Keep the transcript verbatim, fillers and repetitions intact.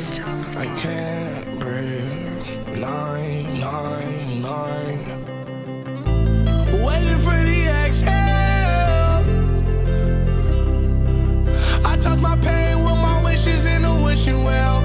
I can't breathe. Nine, nine, nine. Waiting for the exhale. I toss my pain with my wishes in a wishing well.